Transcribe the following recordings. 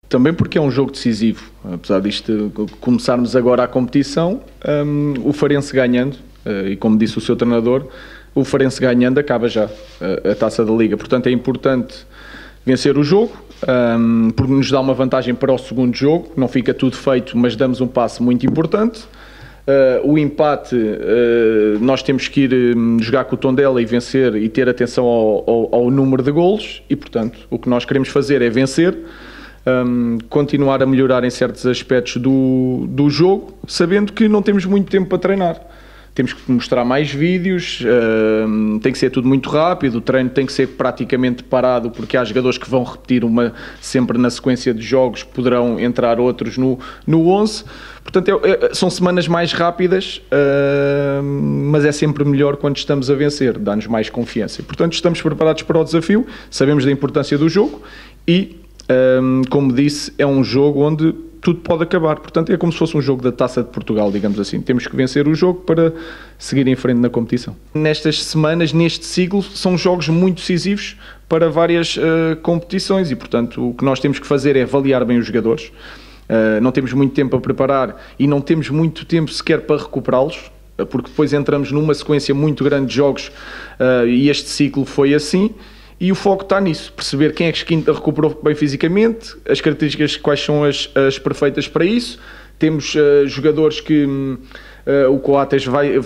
Também porque é um jogo decisivo, apesar disto começarmos agora a competição, o Farense ganhando, e como disse o seu treinador, o Farense ganhando acaba já a Taça da Liga, portanto é importante vencer o jogo, porque nos dá uma vantagem para o segundo jogo, não fica tudo feito, mas damos um passo muito importante. O empate, nós temos que ir jogar com o Tondela e vencer e ter atenção ao número de golos e, portanto, o que nós queremos fazer é vencer, continuar a melhorar em certos aspectos do jogo, sabendo que não temos muito tempo para treinar. Temos que mostrar mais vídeos, tem que ser tudo muito rápido, o treino tem que ser praticamente parado, porque há jogadores que vão repetir sempre na sequência de jogos, poderão entrar outros no 11. Portanto, são semanas mais rápidas, mas é sempre melhor quando estamos a vencer, dá-nos mais confiança. Portanto, estamos preparados para o desafio, sabemos da importância do jogo e, como disse, é um jogo onde tudo pode acabar. Portanto, é como se fosse um jogo da Taça de Portugal, digamos assim. Temos que vencer o jogo para seguir em frente na competição. Nestas semanas, neste ciclo, são jogos muito decisivos para várias competições e, portanto, o que nós temos que fazer é avaliar bem os jogadores. Não temos muito tempo a preparar e não temos muito tempo sequer para recuperá-los, porque depois entramos numa sequência muito grande de jogos e este ciclo foi assim. E o foco está nisso, perceber quem é que recuperou bem fisicamente, as características, quais são as perfeitas para isso. Temos jogadores que o Coates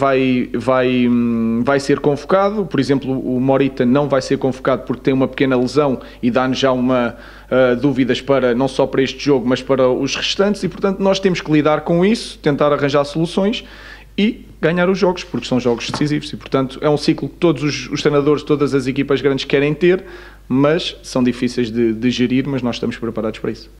vai ser convocado, por exemplo, o Morita não vai ser convocado porque tem uma pequena lesão e dá-nos já dúvidas não só para este jogo, mas para os restantes, e portanto nós temos que lidar com isso, tentar arranjar soluções e ganhar os jogos, porque são jogos decisivos e, portanto, é um ciclo que todos os treinadores, todas as equipas grandes querem ter, mas são difíceis de gerir, mas nós estamos preparados para isso.